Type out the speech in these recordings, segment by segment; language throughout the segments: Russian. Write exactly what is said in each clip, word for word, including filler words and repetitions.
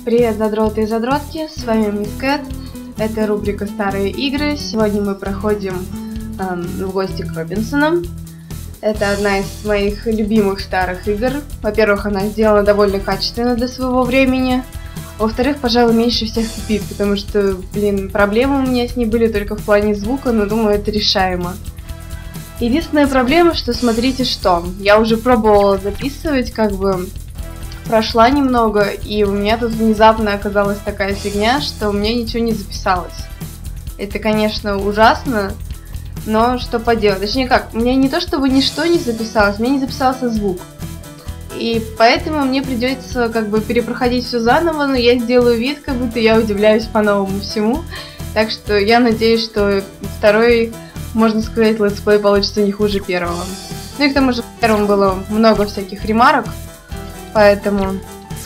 Привет, задроты и задротки, с вами Мисс Кэт. Это рубрика «Старые игры». Сегодня мы проходим эм, в гости к Робинсонам. Это одна из моих любимых старых игр. Во-первых, она сделана довольно качественно для своего времени. Во-вторых, пожалуй, меньше всех тупит, потому что, блин, проблемы у меня с ней были только в плане звука, но думаю, это решаемо. Единственная проблема, что смотрите что. Я уже пробовала записывать, как бы... Прошла немного, и у меня тут внезапно оказалась такая фигня, что у меня ничего не записалось. Это, конечно, ужасно, но что поделать. Точнее как, у меня не то чтобы ничто не записалось, у меня не записался звук. И поэтому мне придется как бы перепроходить все заново, но я сделаю вид, как будто я удивляюсь по-новому всему. Так что я надеюсь, что второй, можно сказать, летсплей получится не хуже первого. Ну и к тому же в первом было много всяких ремарок. Поэтому...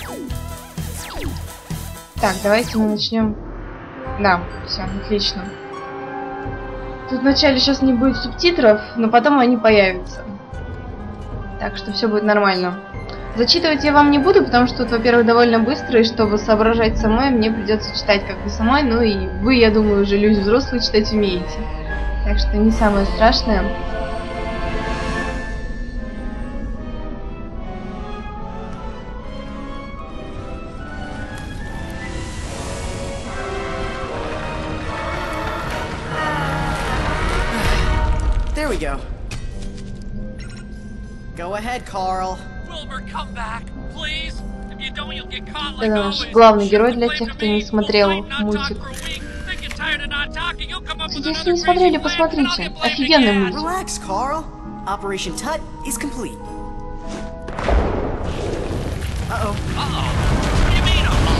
Так, давайте мы начнем. Да, все, отлично. Тут вначале сейчас не будет субтитров, но потом они появятся. Так что все будет нормально. Зачитывать я вам не буду, потому что тут, во-первых, довольно быстро, и чтобы соображать самой, мне придется читать как бы самой. Ну и вы, я думаю, уже люди взрослые читать умеете. Так что не самое страшное. There we go. Go ahead, Carl. Wilbur, come back, please. If you don't, you'll get caught like Это наш always. главный герой для тех, кто не смотрел мультик. Если не смотрели, посмотрите. Офигенный мультик. Relax, Carl. Operation Tut is complete. Uh-oh. Uh-oh. What do you mean, uh-oh?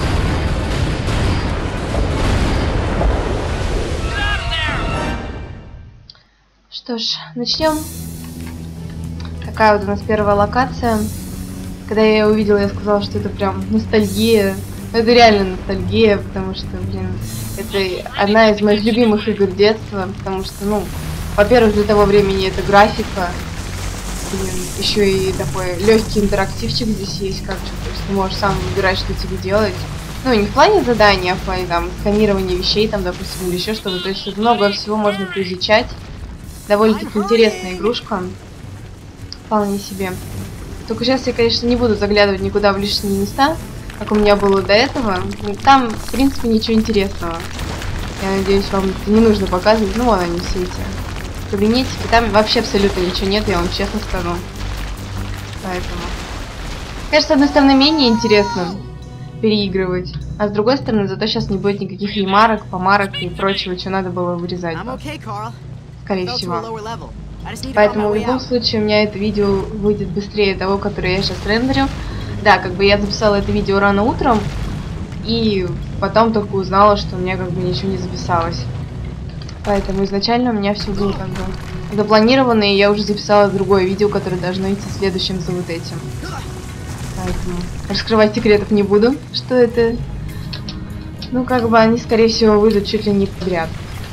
Get out of there! Что ж, начнем. Такая вот у нас первая локация. Когда я ее увидела, я сказала, что это прям ностальгия. Это реально ностальгия, потому что, блин, это одна из моих любимых игр детства. Потому что, ну, во-первых, для того времени это графика. Блин, еще и такой легкий интерактивчик здесь есть, как же. То есть ты можешь сам выбирать, что тебе делать. Ну, не в плане задания, а в плане там сканирования вещей, там, допустим, или еще что-то. То есть тут много всего можно поизучать. Довольно-таки интересная игрушка. Вполне себе. Только сейчас я, конечно, не буду заглядывать никуда в лишние места, как у меня было до этого. Там, в принципе, ничего интересного. Я надеюсь, вам это не нужно показывать. Ну, вон они все эти кабинетики. Там вообще абсолютно ничего нет, я вам честно скажу. Поэтому... Конечно, с одной стороны, менее интересно переигрывать. А с другой стороны, зато сейчас не будет никаких ремарок, помарок и прочего, что надо было вырезать. Скорее всего. Поэтому в любом случае у меня это видео выйдет быстрее того, которое я сейчас рендерю. Да, как бы я записала это видео рано утром, и потом только узнала, что у меня как бы ничего не записалось. Поэтому изначально у меня все было как бы запланировано, и я уже записала другое видео, которое должно идти следующим за вот этим. Поэтому раскрывать секретов не буду, что это. Ну, как бы они, скорее всего, выйдут чуть ли не подряд.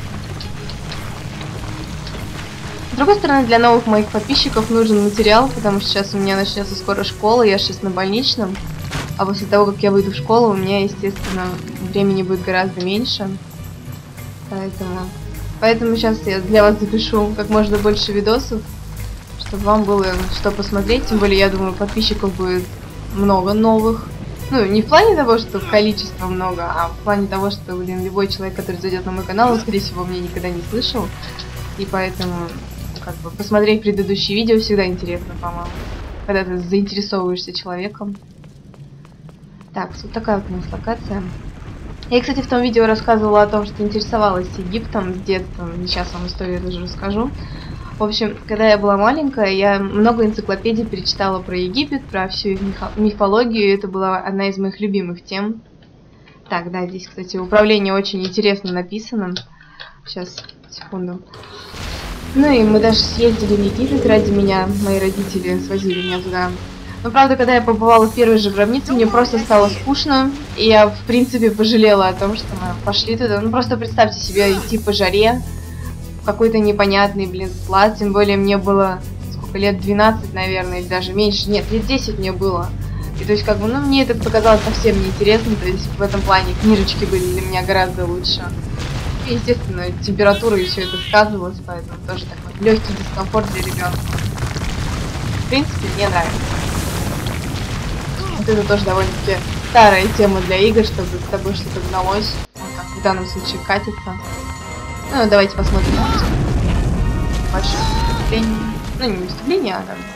С другой стороны, для новых моих подписчиков нужен материал, потому что сейчас у меня начнется скоро школа, я сейчас на больничном. А после того, как я выйду в школу, у меня, естественно, времени будет гораздо меньше. Поэтому, поэтому сейчас я для вас запишу как можно больше видосов, чтобы вам было что посмотреть. Тем более, я думаю, подписчиков будет много новых. Ну, не в плане того, что количество много, а в плане того, что, блин, любой человек, который зайдет на мой канал, он, скорее всего, меня никогда не слышал. И поэтому... Как бы, посмотреть предыдущие видео всегда интересно, по-моему, когда ты заинтересовываешься человеком. Так, вот такая вот у нас локация. Я, кстати, в том видео рассказывала о том, что интересовалась Египтом с детства. Сейчас вам историю тоже расскажу. В общем, когда я была маленькая, я много энциклопедий перечитала про Египет, про всю их мифологию. Это была одна из моих любимых тем. Так, да, здесь, кстати, управление очень интересно написано. Сейчас, секунду. Ну и мы даже съездили в Египет ради меня, мои родители свозили меня туда. Но правда, когда я побывала в первой же гробнице, мне просто стало скучно, и я в принципе пожалела о том, что мы пошли туда. Ну просто представьте себе идти по жаре, в какой-то непонятный, блин, склад, тем более мне было сколько лет, двенадцать, наверное, или даже меньше, нет, лет десять мне было. И то есть, как бы, ну, мне это показалось совсем неинтересно, то есть в этом плане книжечки были для меня гораздо лучше. И, естественно, температура и все это сказывалось, поэтому тоже такой легкий дискомфорт для ребенка. В принципе, мне нравится. Вот это тоже довольно-таки старая тема для игр, чтобы с тобой что-то гналось. Вот как в данном случае катится. Ну, давайте посмотрим. Большое выступление. Ну, не выступление, а как бы...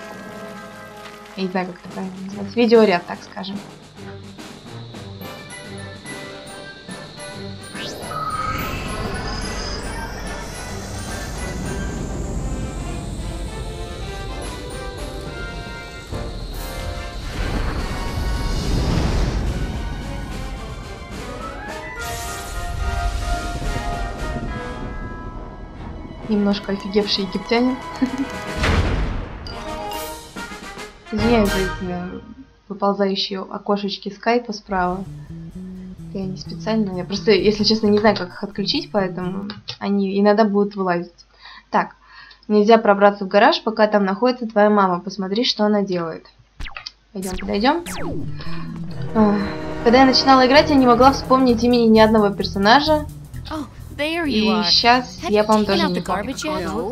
Я не знаю, как это правильно называется. Видеоряд, так скажем. Немножко офигевший египтянин. Извиняюсь за эти выползающие окошечки скайпа справа. Я не специально, я просто, если честно, не знаю, как их отключить, поэтому они иногда будут вылазить. Так, нельзя пробраться в гараж, пока там находится твоя мама. Посмотри, что она делает. Пойдем, подойдем. Когда я начинала играть, я не могла вспомнить имени ни одного персонажа. И сейчас я, по-моему, тоже не помню.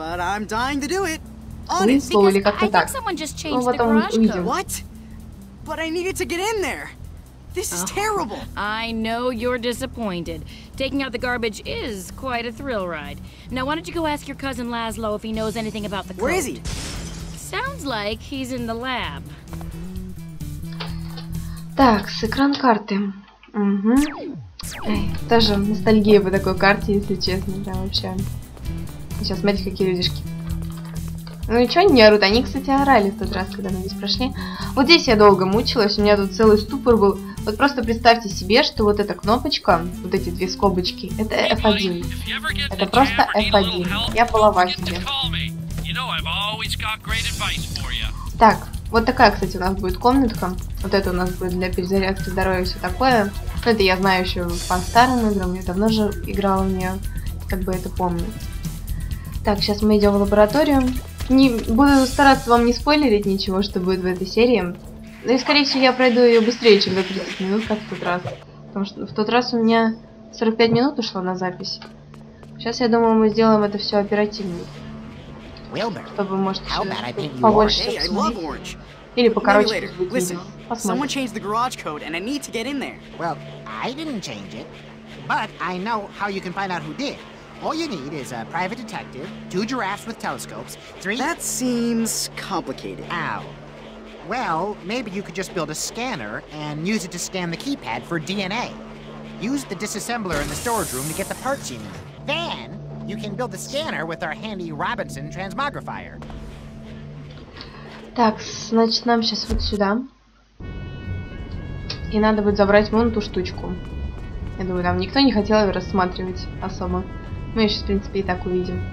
Уинслоу или как-то так. Ну, потом увидим. But I needed to get in there. This is terrible. I know you're disappointed. Taking out the garbage is quite a thrill ride. Now, why don't you go ask your cousin Laszlo if he knows anything about the code? Where is he? Sounds like he's in the lab. Так, с экран карты. Угу. Эй, тоже ностальгия по такой карте, если честно, прям вообще. Сейчас смотрите, какие людишки. Ну и чё они не орут? Они, кстати, орали в тот раз, когда мы здесь прошли. Вот здесь я долго мучилась, у меня тут целый ступор был. Вот просто представьте себе, что вот эта кнопочка, вот эти две скобочки, это эф один. Это просто эф один. Я была в ахере. Так, вот такая, кстати, у нас будет комнатка. Вот это у нас будет для перезарядки здоровья и все такое. Ну, это я знаю еще по старым играм, я давно же играла в нее, как бы это помню. Так, сейчас мы идем в лабораторию. Не, буду стараться вам не спойлерить ничего, что будет в этой серии. Ну и, скорее всего, я пройду ее быстрее, чем за тридцать минут, как в тот раз. Потому что в тот раз у меня сорок пять минут ушло на запись. Сейчас, я думаю, мы сделаем это все оперативно. Чтобы, может, побольше посмотреть. Или покороче будет видео. Посмотрим. All you need is a private detective, two giraffes with telescopes, three... That seems complicated. Ow. Well, maybe you could just build a scanner and use it to scan the keypad for D N A. Use the disassembler in the storage room to get the parts you need. Then, you can build the scanner with our handy Robinson transmogrifier. Так, значит, нам сейчас вот сюда. И надо будет забрать вон ту штучку. Я думаю, там никто не хотел ее рассматривать особо. Мы ее сейчас, в принципе, и так увидим.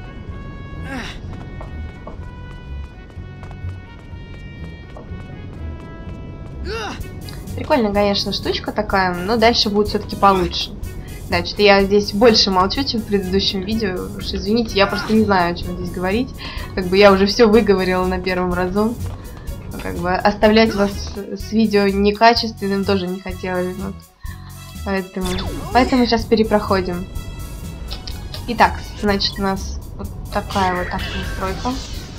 Прикольно, конечно, штучка такая, но дальше будет все-таки получше. Да, что-то я здесь больше молчу, чем в предыдущем видео. Уж извините, я просто не знаю, о чем здесь говорить. Как бы я уже все выговорила на первом разу. Но, как бы оставлять вас с видео некачественным тоже не хотелось. Вот. Поэтому, поэтому сейчас перепроходим. Итак, значит, у нас вот такая вот автонастройка.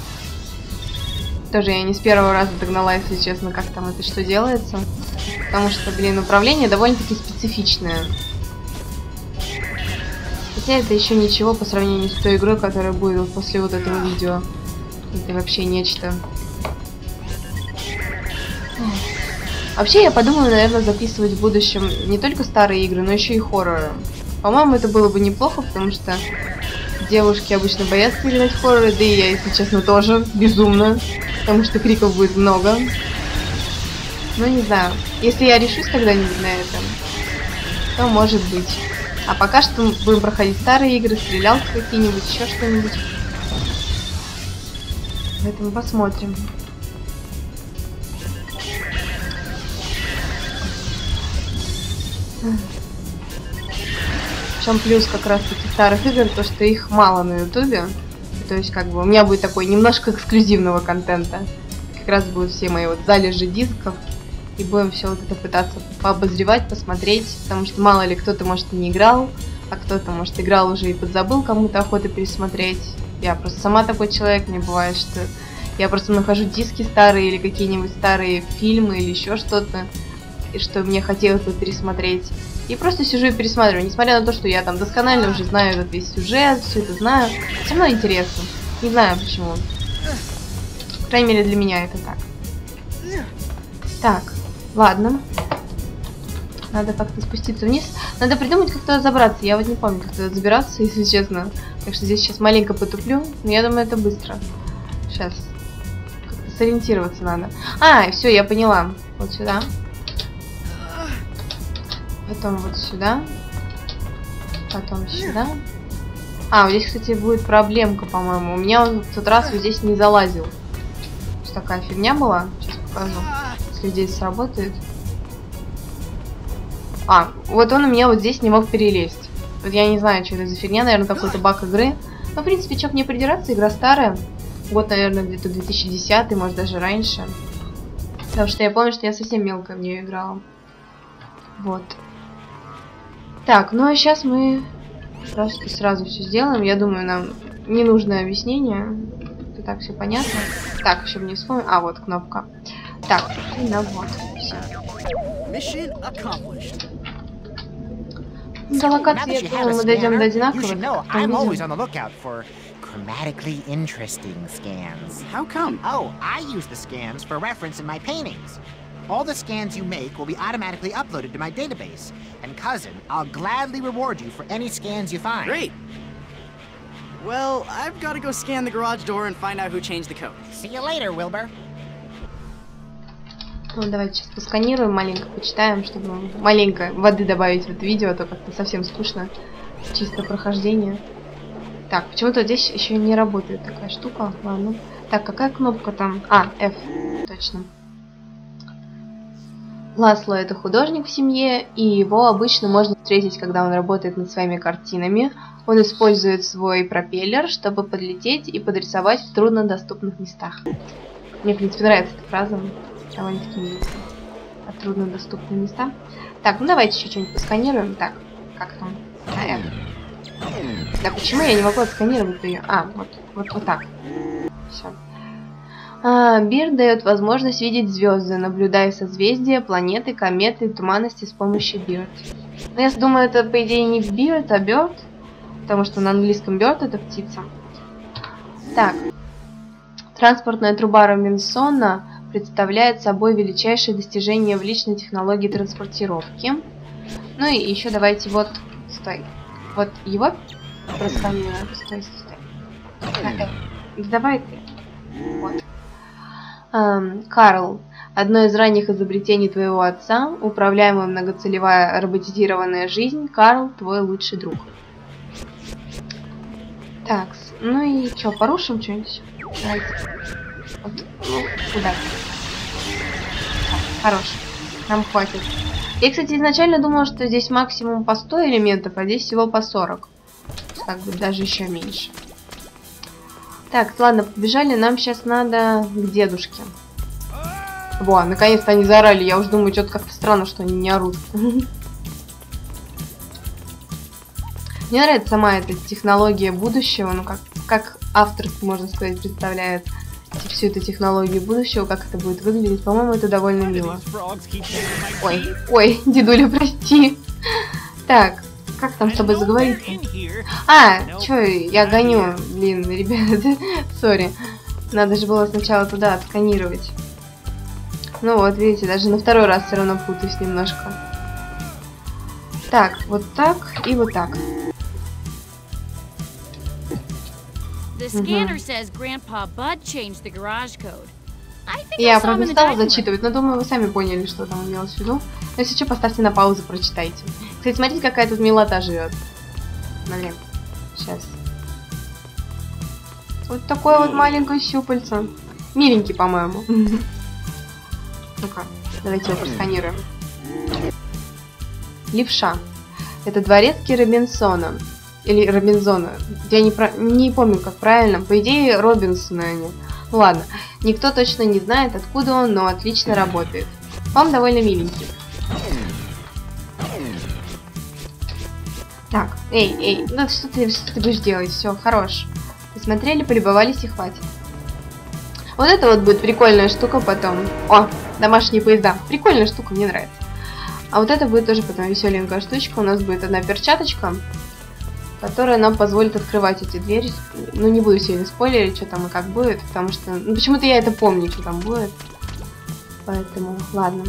Тоже я не с первого раза догнала, если честно, как там это что делается. Потому что, блин, управление довольно-таки специфичное. Хотя это еще ничего по сравнению с той игрой, которая будет после вот этого видео. Это вообще нечто. Вообще, я подумала, наверное, записывать в будущем не только старые игры, но еще и хорроры. По-моему, это было бы неплохо, потому что девушки обычно боятся играть в хорроры, да и я, если честно, тоже безумно, потому что криков будет много. Ну, не знаю. Если я решусь когда-нибудь на это, то может быть. А пока что мы будем проходить старые игры, стрелялки какие-нибудь, еще что-нибудь. Поэтому посмотрим. В чем плюс как раз таки старых игр, то что их мало на ютубе. То есть как бы у меня будет такой немножко эксклюзивного контента. Как раз будут все мои вот залежи дисков. И будем все вот это пытаться пообозревать, посмотреть. Потому что мало ли кто-то, может, и не играл, а кто-то, может, играл уже и подзабыл, кому-то охота пересмотреть. Я просто сама такой человек, мне бывает, что я просто нахожу диски старые или какие-нибудь старые фильмы или еще что-то, и что мне хотелось бы пересмотреть. И просто сижу и пересматриваю, несмотря на то, что я там досконально уже знаю этот весь сюжет, все это знаю. Все равно интересно. Не знаю почему. По крайней мере, для меня это так. Так, ладно. Надо как-то спуститься вниз. Надо придумать, как туда забраться. Я вот не помню, как туда забираться, если честно. Так что здесь сейчас маленько потуплю. Но я думаю, это быстро. Сейчас. Как-то сориентироваться надо. А, все, я поняла. Вот сюда. Потом вот сюда. Потом сюда. А, вот здесь, кстати, будет проблемка, по-моему. У меня он в тот раз вот здесь не залазил. Такая фигня была. Сейчас покажу. Если здесь сработает. А, вот он у меня вот здесь не мог перелезть. Вот я не знаю, что это за фигня. Наверное, какой-то баг игры. Но, в принципе, чё к не придираться. Игра старая. Год, наверное, где-то две тысячи десятый, может, даже раньше. Потому что я помню, что я совсем мелко в нее играла. Вот. Так, ну а сейчас мы просто сразу все сделаем. Я думаю, нам не нужно объяснение. Это так все понятно. Так, еще мне вспомнил. А, вот кнопка. Так, и на вот. Все. До локации, я думаю, мы дойдем до одинаковых. Chromatically interesting scans. How come? Oh, I use the scans for reference in my paintings. All the scans you make will be automatically uploaded to my database. And cousin, I'll gladly reward you for any scans you find. Great. Well, I've got to go scan the garage door and find out who changed the code. See you later, Wilbur. Ну, давайте сейчас посканируем, маленько почитаем, чтобы маленько воды добавить в это видео, а то как-то совсем скучно. Чисто прохождение. Так, почему-то здесь еще не работает такая штука. Ладно. Так, какая кнопка там? А, F. Точно. Ласло — это художник в семье, и его обычно можно встретить, когда он работает над своими картинами. Он использует свой пропеллер, чтобы подлететь и подрисовать в труднодоступных местах. Мне, в принципе, нравится эта фраза. Довольно-таки милая. А труднодоступные места. Так, ну давайте еще что-нибудь посканируем. Так, как там? А, F. Да почему я не могу отсканировать ее? А, вот, вот, вот так. Все. А, Бирд дает возможность видеть звезды, наблюдая созвездия, планеты, кометы и туманности с помощью Бирд. Но я думаю, это по идее не Бирд, а Бёрд, потому что на английском Бёрд это птица. Так. Транспортная труба Робинсона представляет собой величайшее достижение в личной технологии транспортировки. Ну и еще давайте вот... Стой. Вот его просканируем. Стой, стой. А, э, давай ты. Вот. Эм, Карл. Одно из ранних изобретений твоего отца. Управляемая многоцелевая роботизированная жизнь. Карл, твой лучший друг. Так, ну и что, порушим что-нибудь? Давайте. Вот, ну, куда? Так, хорош. Нам хватит. Я, кстати, изначально думала, что здесь максимум по сто элементов, а здесь всего по сорок. Как бы даже еще меньше. Так, ладно, побежали. Нам сейчас надо к дедушке. Во, наконец-то они заорали. Я уже думаю, что-то как-то странно, что они не орут. Мне нравится сама эта технология будущего. Ну, как, как автор, можно сказать, представляет всю эту технологию будущего, как это будет выглядеть. По-моему, это довольно мило. Ой, ой, дедуля, прости. Так, как там с тобой заговорить-то? А, чё, я гоню. Блин, ребята, сори. Надо же было сначала туда отсканировать. Ну вот, видите, даже на второй раз все равно путаюсь немножко. Так, вот так и вот так. Я, правда, не стала зачитывать, но думаю, вы сами поняли, что там имелось в виду. Но если что, поставьте на паузу, прочитайте. Кстати, смотрите, какая тут милота живет. Блин, сейчас. Вот такое вот маленькое щупальце. Миленький, по-моему. Ну-ка, давайте его просканируем. Левша. Это дворецкий Робинсона. Или Робинзона. Я не, про... не помню, как правильно. По идее, Робинсоны они. Ладно, никто точно не знает, откуда он, но отлично работает. Он довольно миленький. Так, эй, эй, ну что ты, что ты будешь делать? Все, хорош. Посмотрели, полюбовались и хватит. Вот это вот будет прикольная штука потом. О, домашние поезда. Прикольная штука, мне нравится. А вот это будет тоже потом веселенькая штучка. У нас будет одна перчаточка, которая нам позволит открывать эти двери. Ну, не буду сильно спойлерить, что там и как будет, потому что... Ну, почему-то я это помню, что там будет. Поэтому, ладно.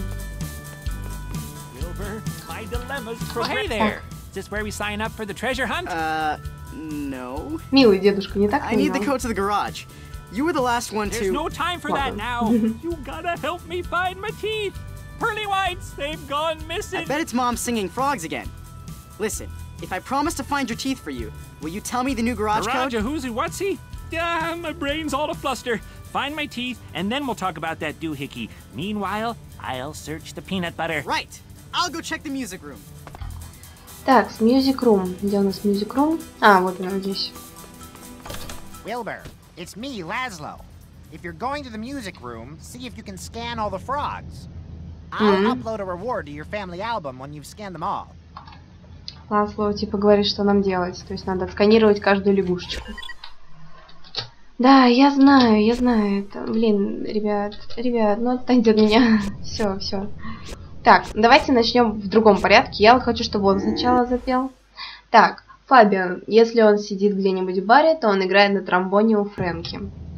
Hey there. Is this where we sign up for the treasure hunt? Uh, no. Милый дедушка, не так I need the понимал? code to the garage. You were the last one There's to... no time for that now. You gotta help me find my teeth. Pearly whites, they've gone I missing. bet it's Mom singing frogs again. Listen, if I promise to find your teeth for you, will you tell me the new garage Garage, code? who's and what's he? Ah, my brain's all a fluster. Find my teeth, and then we'll talk about that doohickey. Meanwhile, I'll search the peanut butter. Right. I'll go check the music room. Так, с Music Room. Где у нас Music Room? А, вот она здесь. Wilbur, it's me, Laszlo. If you're going to the music room, see if you can scan all the frogs. I'll Mhm. upload a reward to your family album when you've scanned them all. Ласло типа говорит, что нам делать. То есть надо отсканировать каждую лягушечку. Да, я знаю, я знаю. Это, блин, ребят, ребят, ну отстаньте от меня. Все, все. Так, давайте начнем в другом порядке. Я вот хочу, чтобы он сначала запел. Так, Фабиан, если он сидит где-нибудь в баре, то он играет на тромбоне у Фрэнки.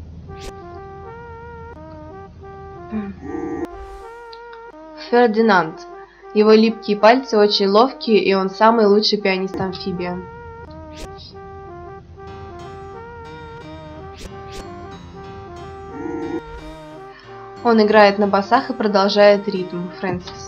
Фердинанд. Его липкие пальцы очень ловкие, и он самый лучший пианист-амфибия. Он играет на басах и продолжает ритм. Фрэнсис.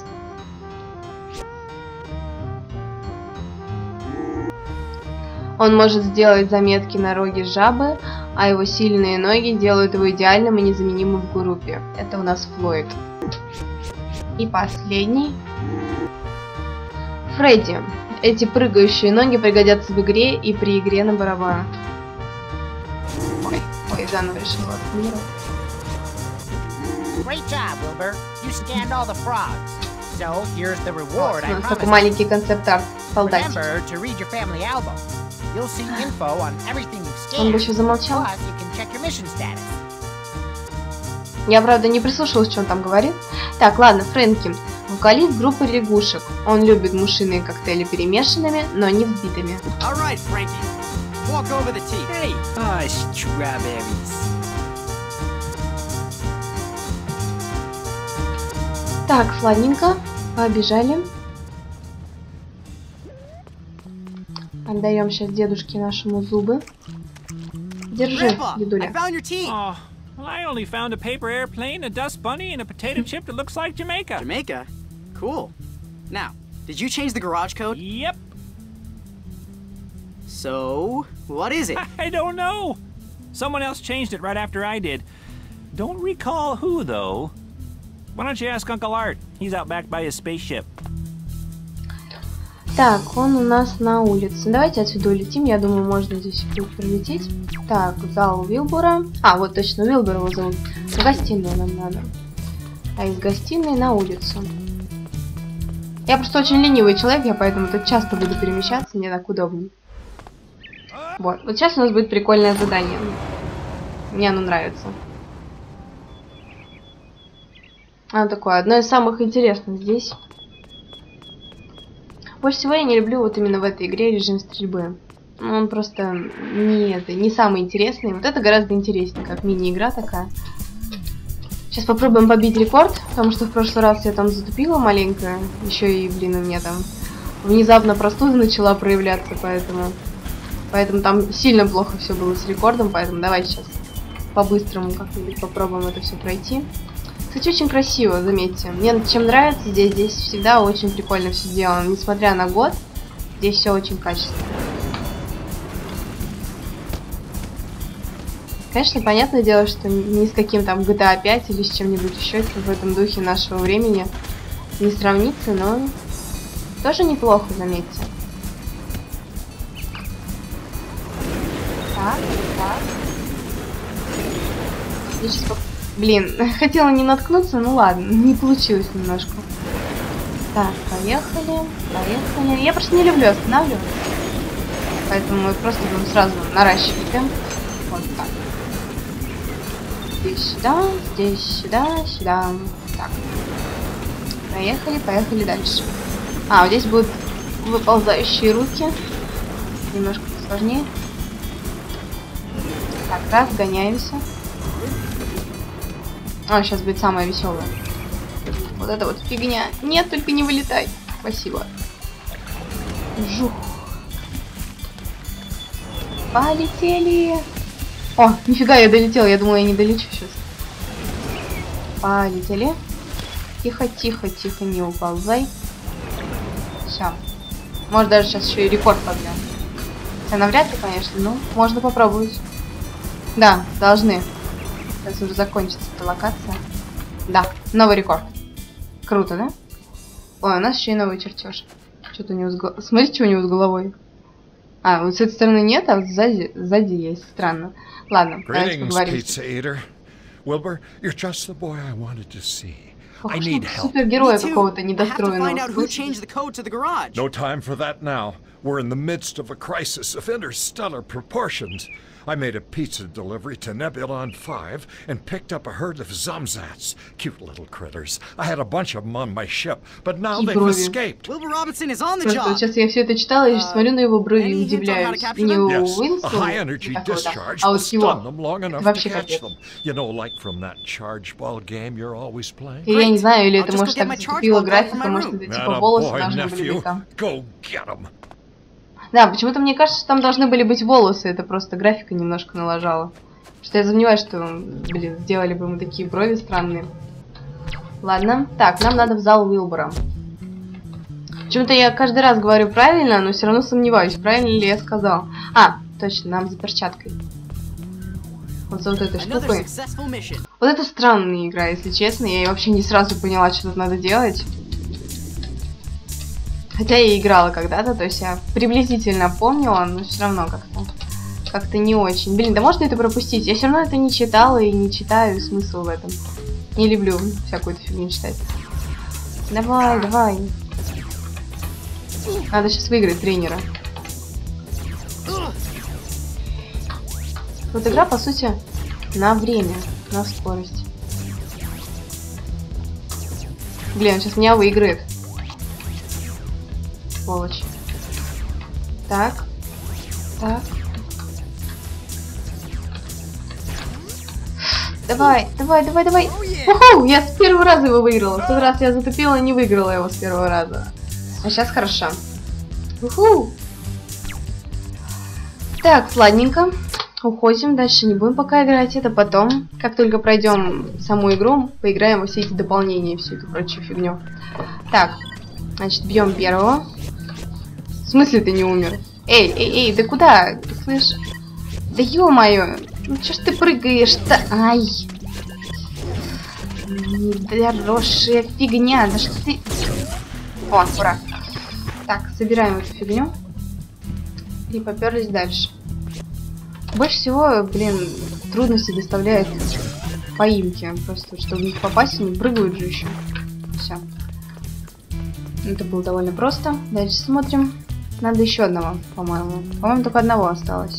Он может сделать заметки на роге жабы, а его сильные ноги делают его идеальным и незаменимым в группе. Это у нас Флойд. И последний. Фредди. Эти прыгающие ноги пригодятся в игре и при игре на барабанах. Ой, ой, заново решила отмирать. Great job, Wilbur. You scanned all the frogs. So here's the reward У I нас такой promised. маленький концепт-арт. Солдатик. Remember to read your family album. You'll see info on everything you've Он бы scanned. еще замолчал. Plus, you can check your mission status. Я, правда, не прислушалась, что он там говорит. Так, ладно, Фрэнки. Вокалист группы лягушек. Он любит мушиные коктейли перемешанными, но не взбитыми. All right, Frankie. Walk over the teeth. Hey, oh, strawberries. Так, сладненько. Побежали. Отдаем сейчас дедушке нашему зубы. Держи, Grandpa, I дедуля. found your teeth. Oh, well, I only found a paper airplane, a dust bunny, and a potato chip that looks like Jamaica. Jamaica? Cool. Now, did you change the garage code? Yep. So, what is it? I don't know. Someone else changed it right after I did. Don't recall who, though. Why don't you ask Uncle Art? He's out back by his spaceship. Так, он у нас на улице. Давайте отсюда улетим. Я думаю, можно здесь будет пролететь. Так, зал Уилбура. А, вот точно, Уилбура его зовут. В гостиную нам надо. А из гостиной на улицу. Я просто очень ленивый человек, я поэтому тут часто буду перемещаться, мне так удобнее. Вот, вот сейчас у нас будет прикольное задание. Мне оно нравится. Оно такое, одно из самых интересных здесь. Больше всего я не люблю вот именно в этой игре режим стрельбы. Он просто не, это, не самый интересный. Вот это гораздо интереснее, как мини-игра такая. Сейчас попробуем побить рекорд, потому что в прошлый раз я там затупила маленько. Еще и, блин, у меня там внезапно простуда начала проявляться, поэтому... Поэтому там сильно плохо все было с рекордом, поэтому давайте сейчас по-быстрому как-нибудь попробуем это все пройти. Кстати, очень красиво, заметьте. Мне чем нравится здесь, здесь всегда очень прикольно все сделано. Несмотря на год, здесь все очень качественно. Конечно, понятное дело, что ни с каким там джи ти эй пять или с чем-нибудь еще в этом духе нашего времени не сравнится, но тоже неплохо, заметьте. Так, так. Я сейчас поп... Блин, хотела не наткнуться, ну ладно, не получилось немножко. Так, поехали, поехали. Я просто не люблю останавливаться. Поэтому мы просто будем сразу наращивать темп. Вот так. Здесь сюда, здесь сюда, сюда. Так. Поехали, поехали дальше. А, вот здесь будут выползающие руки. Немножко сложнее. Так, раз, гоняемся. А, сейчас будет самое веселое. Вот это вот фигня. Нет, только не вылетай. Спасибо. Жух. Полетели. О, нифига, я долетела. Я думала, я не долечу сейчас. Полетели. Тихо, тихо, тихо, не уползай. Все. Может, даже сейчас еще и рекорд побьем. Хотя навряд ли, конечно, но можно попробовать. Да, должны. Сейчас уже закончится эта локация. Да, новый рекорд. Круто, да? Ой, у нас еще и новый чертеж. Что-то у него с головой. Смотрите, что у него с головой. А, вот с этой стороны нет, а вот сзади, сзади есть. Странно. Ладно, давайте поговорим. Wilbur, you're just the boy I wanted to see. I Похож need на help. супергероя какого-то I have to find out недостроенного. who changed the code to the garage. No time for that now. We're in the midst of a crisis of interstellar proportions. I made a pizza delivery to Nebulon five and picked up a herd of Zumzats. Cute little critters. I had a bunch of them on my ship, but now И they've брови. escaped. Wilbur Robinson is on the Просто вот job. сейчас я все это читала и смотрю на его брови и any hint on how to удивляюсь. capture И не у Yes, a Уинсла, high-energy такого, да, discharge а will вот stun его. them long enough to Вообще catch капец. them. You know, like from that charge ball game you're always playing. И я не знаю, или I'll это just может go get так my charge заступила ball back графика, from my может room. это That типа a волосы boy, должны были быть nephew. там. Go get 'em. Да, почему-то мне кажется, что там должны были быть волосы, это просто графика немножко налажала. Что я сомневаюсь, что, блин, сделали бы мы такие брови странные. Ладно, так, нам надо в зал Уилбора. Почему-то я каждый раз говорю правильно, но все равно сомневаюсь, правильно ли я сказал. А, точно, нам за перчаткой. Вот за вот этой Another штукой. successful mission. Вот это странная игра, если честно. Я вообще не сразу поняла, что тут надо делать. Хотя я и играла когда-то, то есть я приблизительно помнила, но все равно как-то как-то не очень. Блин, да можно это пропустить? Я все равно это не читала и не читаю, смысл в этом. Не люблю всякую эту фигню читать. Давай, давай. Надо сейчас выиграть тренера. Вот игра, по сути, на время, на скорость. Блин, он сейчас меня выиграет. Сволочь. Так. Так. Давай, давай, давай, давай. Уху, я с первого раза его выиграла. В тот раз я затупила и не выиграла его с первого раза. А сейчас хорошо. Уху. Так, ладненько. Уходим, дальше не будем пока играть. Это потом, как только пройдем саму игру, поиграем во все эти дополнения и всю эту прочую фигню. Так, значит, бьем первого. В смысле ты не умер? Эй, эй, эй, да куда? Слышь? Да ё-моё! Ну чё ж ты прыгаешь-то? Ай! Недорожая фигня, да что ты... О, ура! Так, собираем эту фигню. И поперлись дальше. Больше всего, блин, трудности доставляет поимки. Просто, чтобы в них попасть, они прыгают же еще. Все. Это было довольно просто. Дальше смотрим. Надо еще одного, по-моему. По-моему, только одного осталось.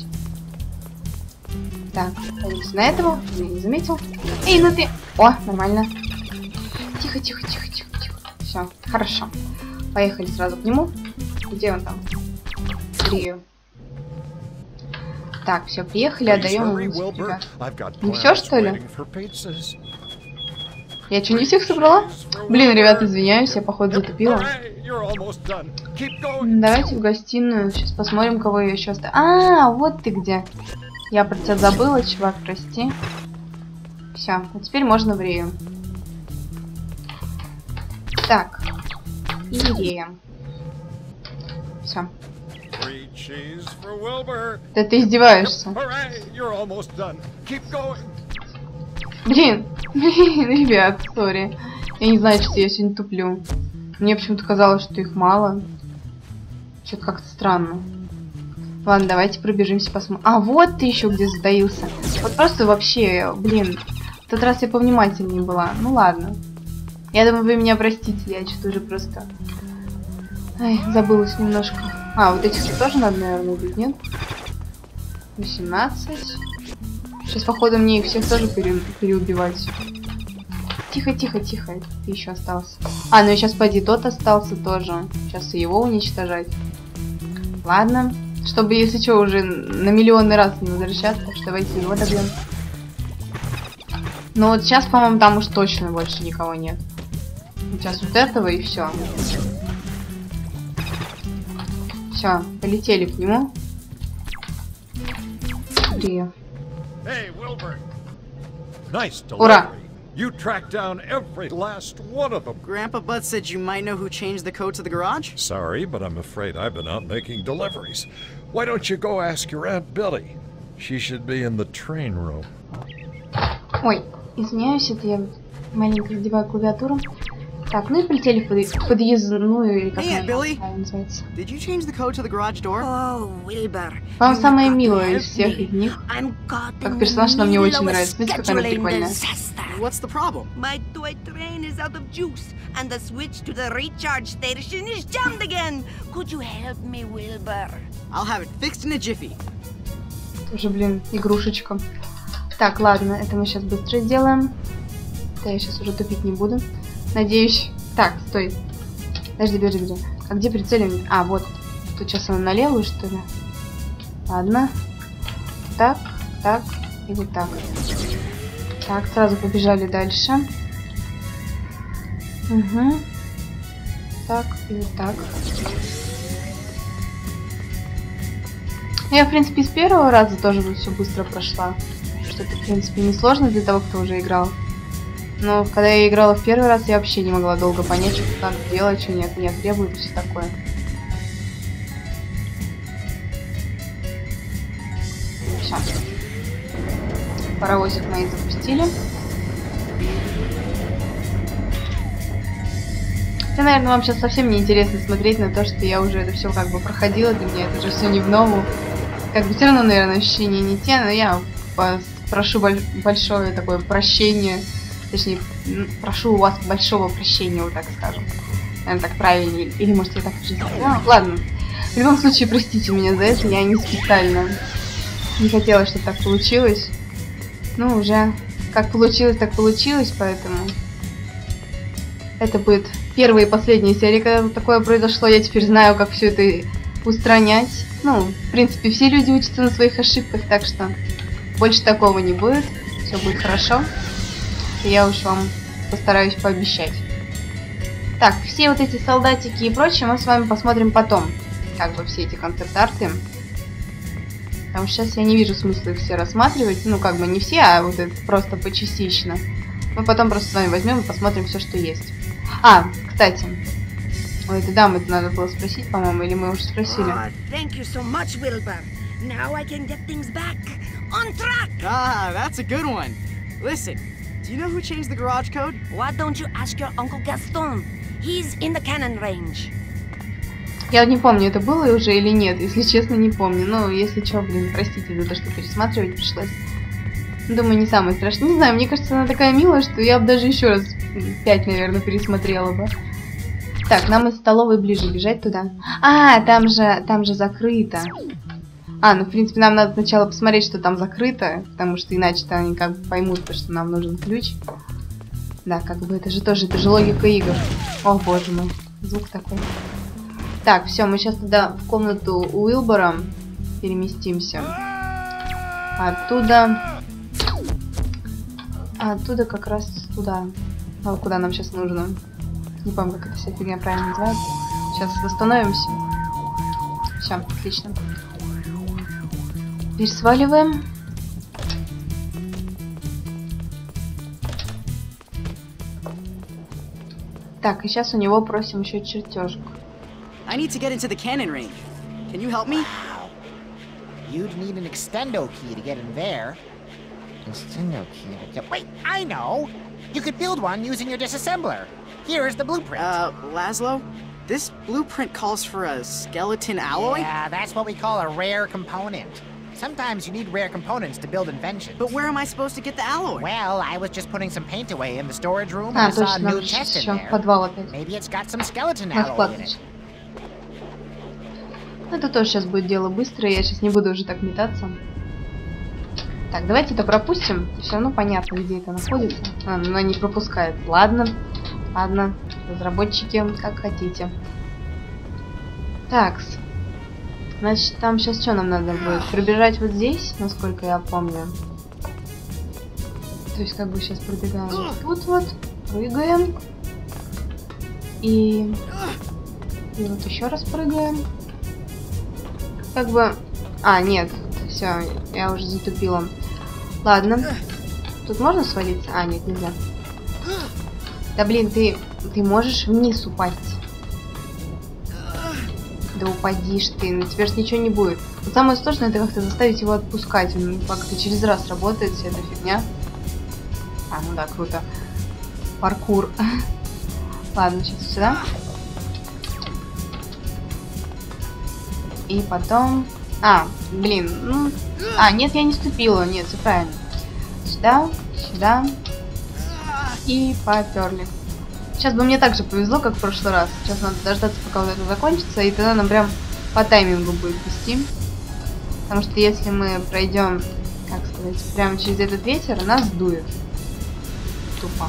Так, садимся на этого. Я не заметил. Эй, ну ты... О, нормально. Тихо, тихо, тихо, тихо, тихо. Все, хорошо. Поехали сразу к нему. Где он там? Три. Так, все, приехали, отдаем ему. Не все, что ли? Я что, не всех собрала? Блин, ребят, извиняюсь, я походу затупила. Давайте в гостиную, сейчас посмотрим, кого я еще оставила. А, вот ты где. Я про тебя забыла, чувак, прости. Все, а теперь можно в Рею. Так, и Рея. Все. Да ты издеваешься. Блин, блин, ребят, сори. Я не знаю, что я сегодня туплю. Мне почему-то казалось, что их мало. Что-то как-то странно. Ладно, давайте пробежимся, посмотрим. А, вот ты еще где затаился. Вот просто вообще, блин. В тот раз я повнимательнее была. Ну ладно. Я думаю, вы меня простите, я что-то уже просто... Ай, забылась немножко. А, вот этих тоже надо, наверное, убить, нет? восемнадцать. Сейчас, походу, мне их всех тоже пере... переубивать. Тихо, тихо, тихо. Ты еще остался. А, ну и сейчас, поди, тот остался тоже. Сейчас и его уничтожать. Ладно. Чтобы, если что, уже на миллионный раз не возвращаться, так что давайте его добьем. Но вот сейчас, по-моему, там уж точно больше никого нет. Сейчас вот этого и все. Все, полетели к нему. Три. Hey, Wilbur. Nice Ура! delivery. You tracked down every last one of them. Grandpa Bud said you might know who changed the code to the garage? Sorry, but I'm afraid I've been out making deliveries. Why don't you go ask your Aunt Billy? She should be in the train room. Ой, извиняюсь, это я маленько задеваю клавиатуру. Так, ну и полетели в под... подъездную, или как Hey, она Billy. правильно называется. Did you change the code to the garage door? Oh, Wilbur. По-моему, you самая got to милая help из всех me. из них. I'm caught Как in персонаж the она мне middle очень of a нравится. Смотрите, какая она scheduling прикольная. disaster. What's the problem? My toy train is out of juice, and the switch to the recharge station is jammed again. Could you help me, Wilbur? I'll have it fixed in a jiffy. Тоже, блин, игрушечка. Так, ладно, это мы сейчас быстро сделаем. Да, я сейчас уже тупить не буду. Надеюсь... Так, стой. Подожди, бежи, бежи. А где прицелим? А, вот. Тут сейчас он на левую, что ли? Ладно. Так, так и вот так. Так, сразу побежали дальше. Угу. Так и вот так. Я, в принципе, с первого раза тоже все быстро прошла. Что это, в принципе, не сложно для того, кто уже играл. Но когда я играла в первый раз, я вообще не могла долго понять, что как делать, что нет, нет, требует и все такое. Все. Паровозик мои запустили. Хотя, наверное, вам сейчас совсем не интересно смотреть на то, что я уже это все как бы проходила, для меня это уже все не в нову. Как бы все равно, наверное, ощущения не те, но я прошу большое такое прощение. Точнее, прошу у вас большого прощения, вот так скажем. Наверное, так правильнее. Или, может, я так уже сказала. Ладно. В любом случае, простите меня за это. Я не специально не хотела, чтобы так получилось. Ну, уже как получилось, так получилось, поэтому... Это будет первая и последняя серия, когда такое произошло. Я теперь знаю, как все это устранять. Ну, в принципе, все люди учатся на своих ошибках, так что больше такого не будет. Все будет хорошо. Я уж вам постараюсь пообещать. Так, все вот эти солдатики и прочее мы с вами посмотрим потом. Как бы все эти концепт-арты. Потому что сейчас я не вижу смысла их все рассматривать. Ну, как бы не все, а вот это просто почастично. Мы потом просто с вами возьмем и посмотрим все, что есть. А, кстати. Ой, это дамы-то надо было спросить, по-моему, или мы уже спросили. Oh, thank you so much, Wilbur. Now I can get things back on track. Ah, that's a good one. Listen, do you know who changed the garage code? Why don't you ask your Uncle Gaston? He's in the cannon range. Я не помню, это было уже или нет, если честно, не помню. Но если что, блин, простите за то, что пересматривать пришлось. Думаю, не самое страшное. Не знаю, мне кажется, она такая милая, что я бы даже еще раз пять, наверное, пересмотрела бы. Так, нам из столовой ближе бежать туда. А, там же, там же закрыто. А, ну, в принципе, нам надо сначала посмотреть, что там закрыто, потому что иначе-то они как бы поймут, что нам нужен ключ. Да, как бы это же тоже, это же логика игр. О, боже мой, звук такой. Так, все, мы сейчас туда в комнату Уилбора переместимся. Оттуда... Оттуда как раз туда. Вот куда нам сейчас нужно. Не помню, как эта вся фигня правильно называется. Сейчас восстановимся. Все, отлично. Теперь сваливаем. Так, и сейчас у него просим еще чертежку. I need to get into the cannon range. Can you help me? You'd need an extendo key to get in there. Extendo key to get... Wait, I know! You could build one using your disassembler. Here is the blueprint. Uh, Laszlo? This blueprint calls for a skeleton alloy? Yeah, that's what we call a rare component. Sometimes you need rare components to build inventions. But where am I supposed to get the alloy? Well, I was just putting some paint away in the storage room and А, I saw a точно, new нам сейчас chest in еще there. подвал опять. Maybe it's got some skeleton На alloy склад. in it. Это тоже сейчас будет дело быстрое, я сейчас не буду уже так метаться. Так, давайте это пропустим. Все равно понятно, где это находится. А, она не пропускает. Ладно, ладно, разработчики, как хотите. Так, значит, там сейчас что нам надо будет? Пробежать вот здесь, насколько я помню. То есть, как бы сейчас пробегаем вот тут вот, прыгаем. И... И вот еще раз прыгаем. Как бы... А, нет, все, я уже затупила. Ладно. Тут можно свалиться? А, нет, нельзя. Да блин, ты... Ты можешь вниз упасть. Да упадишь ты, на тебе же ничего не будет. Но самое сложное это как-то заставить его отпускать. Он как-то через раз работает вся эта фигня. А, ну да, круто. Паркур. Ладно, сейчас сюда. И потом... А, блин, ну... А, нет, я не ступила, нет, все правильно. Сюда, сюда. И поперли. Сейчас бы мне так же повезло, как в прошлый раз. Сейчас надо дождаться, пока вот это закончится, и тогда нам прям по таймингу будет вести. Потому что если мы пройдем, как сказать, прямо через этот ветер, нас дует. Тупо.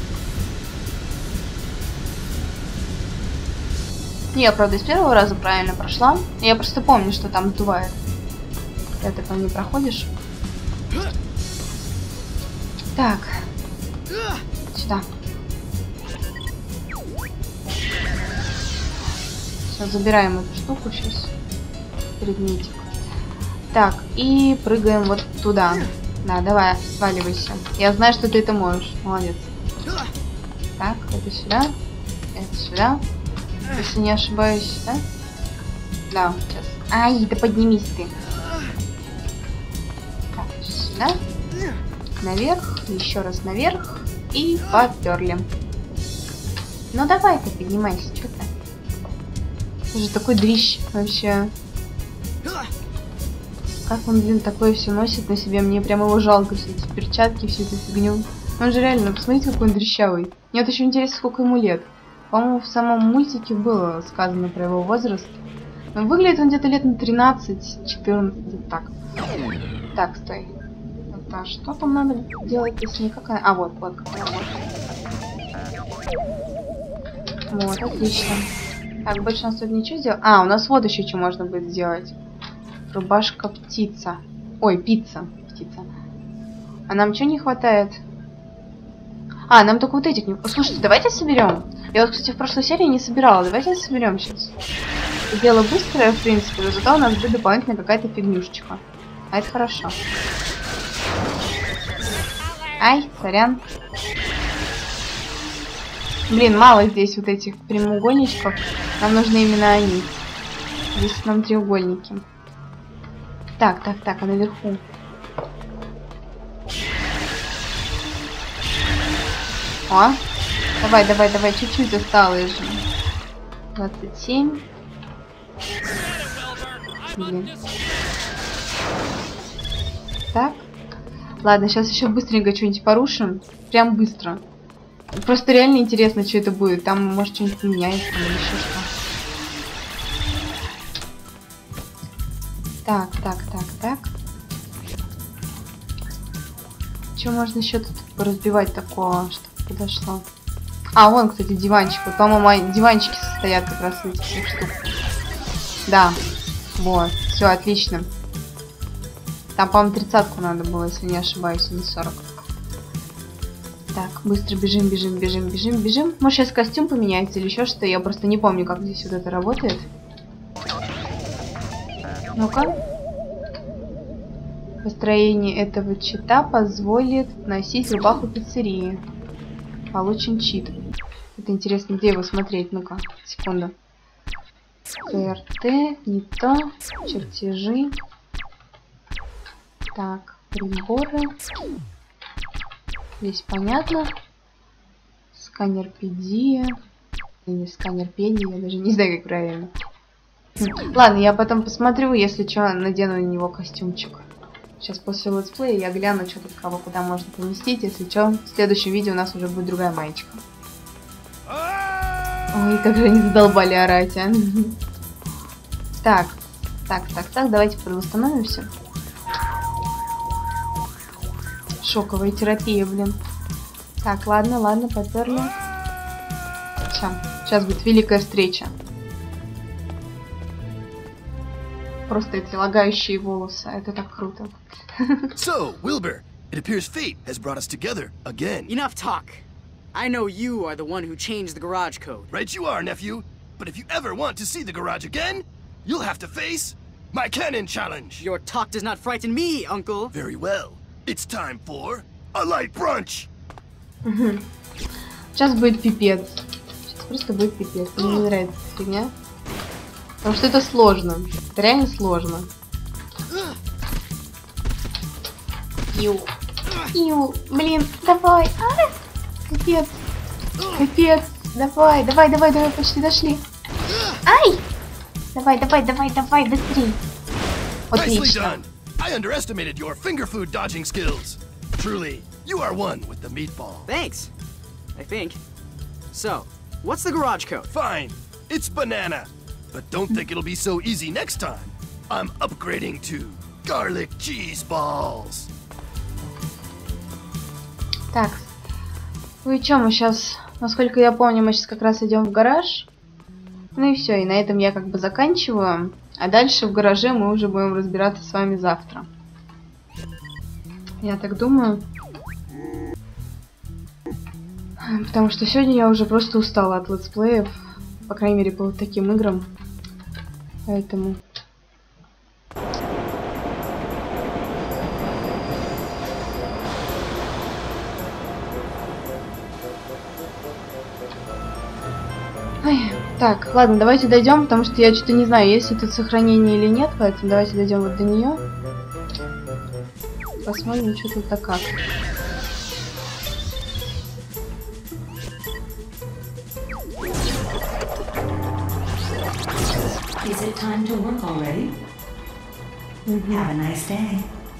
Я, правда, с первого раза правильно прошла. Я просто помню, что там сдувает. Когда ты по ней проходишь. Так. Сюда. Сейчас забираем эту штуку сейчас. Предметик. Так, и прыгаем вот туда. Да, давай, сваливайся. Я знаю, что ты это можешь. Молодец. Так, это сюда. Это сюда. Если не ошибаюсь, да? Да, сейчас. Ай, да поднимись ты. Так, сюда. Наверх, еще раз наверх. И поперли. Ну давай ты поднимайся, что ты? Ты же такой дрищ вообще. Как он, блин, такое все носит на себе. Мне прям его жалко, все эти перчатки, всю эту фигню. Он же реально, посмотрите, какой он дрищавый. Мне вот еще интересно, сколько ему лет. По-моему, в самом мультике было сказано про его возраст. Но выглядит он где-то лет на тринадцать-четырнадцать. Так. Так, стой. Это что там надо делать, если никак... А, вот, вот как она может. Вот, отлично. Так, больше у нас тут ничего сделать. А, у нас вот еще что можно будет сделать. Рубашка птица. Ой, пицца. Птица. А нам что не хватает? А, нам только вот этих не... Слушайте, давайте соберем. Я вот, кстати, в прошлой серии не собирала. Давайте соберем сейчас. Дело быстрое, в принципе, но зато у нас будет дополнительно какая-то фигнюшечка. А это хорошо. Ай, сорян. Блин, мало здесь вот этих прямоугольничков. Нам нужны именно они. Здесь нам треугольники. Так, так, так, а наверху. О, давай, давай, давай, чуть-чуть осталось же. двадцать семь. Блин. Так. Ладно, сейчас еще быстренько что-нибудь порушим. Прям быстро. Просто реально интересно, что это будет. Там, может, что-нибудь меняется или еще что. Так, так, так, так. Что можно еще тут разбивать такого, чтобы подошло? А, вон, кстати, диванчик. Вот, по-моему, диванчики состоят как раз из этих всех штук. Да. Вот. Все, отлично. Там, по-моему, тридцатку надо было, если не ошибаюсь, или сорок. Так, быстро бежим, бежим, бежим, бежим, бежим. Может, сейчас костюм поменяется или еще что-то. Я просто не помню, как здесь вот это работает. Ну-ка. Построение этого чита позволит носить рубаху пиццерии. Получен чит. Это интересно, где его смотреть? Ну-ка, секунду. КРТ, не то. Чертежи. Так, приборы. Здесь понятно. Сканерпедия. Или сканерпедия, я даже не знаю, как правильно. Ладно, я потом посмотрю, если что, надену на него костюмчик. Сейчас после летсплея я гляну, что тут кого куда можно поместить. Если что, в следующем видео у нас уже будет другая маечка. Ой, как же они задолбали орать, а. Так, так, так, так, давайте подвосстановимся. Шоковая терапия, блин. Так, ладно, ладно, поперли. Сейчас, сейчас будет великая встреча. Просто эти лагающие волосы, это так круто. So, Wilbur, it appears fate has brought us together again. Enough talk. I know you are the one who changed the garage code. Right you are, nephew. But if you ever want to see the garage again, you'll have to face my cannon challenge. Your talk does not frighten me, Uncle. Very well. It's time for a light brunch. Сейчас будет пипец. Сейчас просто будет пипец. Мне не нравится эта фигня. Потому что это сложно. Это реально сложно. Ю. Ю. Блин, давай. А! Капец. Капец. Давай, давай, давай, давай, почти дошли. Ай! Давай, давай, давай, давай, быстрей. Отлично. I underestimated your finger food dodging skills. Truly, you are one with the meatball. Thanks. I think. So, what's the garage code? Fine. It's banana. But don't think it'll be so easy next time. I'm upgrading to garlic cheese balls. Так. Ну и чё, мы сейчас, насколько я помню, мы сейчас как раз идем в гараж. Ну и все, и на этом я как бы заканчиваю. А дальше в гараже мы уже будем разбираться с вами завтра. Я так думаю. Потому что сегодня я уже просто устала от летсплеев. По крайней мере, по вот таким играм. Поэтому... Ой, так, ладно, давайте дойдем, потому что я что-то не знаю, есть ли тут сохранение или нет, поэтому давайте дойдем вот до нее. Посмотрим, что тут так как. Is it time to work already? Have a nice day.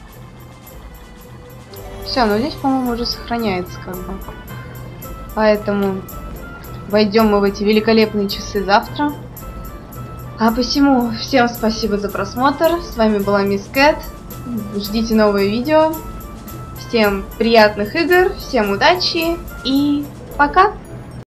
Все, ну здесь, по-моему, уже сохраняется как бы. Поэтому войдем мы в эти великолепные часы завтра. А посему всем спасибо за просмотр. С вами была Мисс Кэт. Ждите новые видео. Всем приятных игр, всем удачи и пока!